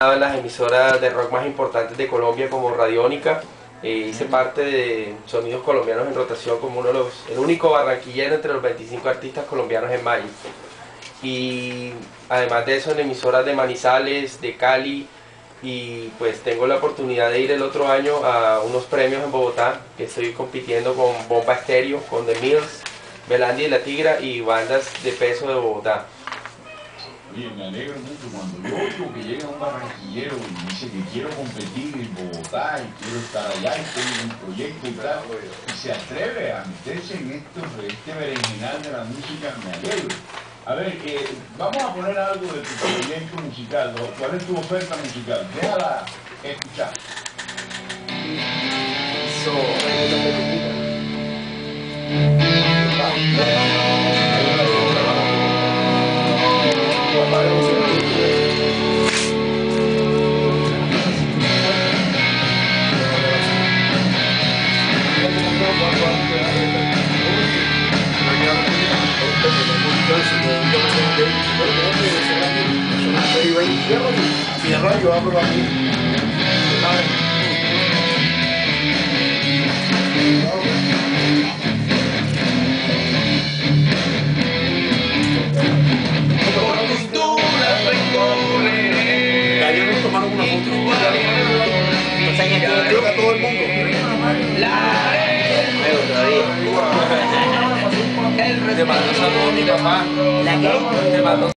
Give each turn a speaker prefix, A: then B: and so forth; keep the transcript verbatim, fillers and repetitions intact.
A: En las emisoras de rock más importantes de Colombia como Radiónica, eh, hice parte de Sonidos Colombianos en Rotación como uno de los, el único barranquillero entre los veinticinco artistas colombianos en mayo. Y además de eso en emisoras de Manizales, de Cali, y pues tengo la oportunidad de ir el otro año a unos premios en Bogotá, que estoy compitiendo con Bomba Estéreo, con The Mills, Belandia y La Tigra y bandas de peso de Bogotá.
B: Oye, me alegro mucho cuando yo oigo que llega un barranquillero y dice que quiero competir en Bogotá y quiero estar allá y tengo un proyecto y tal, y se atreve a meterse en esto, este berenjenal de la música, me alegro. A ver, eh, vamos a poner algo de tu proyecto musical, ¿no? ¿Cuál es tu oferta musical? Déjala escuchar.
C: Cierro y yo abro aquí. Ayer nos tomaron una foto. Creo que a todo el mundo.
A: Te mando saludos a mi papá.
D: ¿La qué?
A: Te mando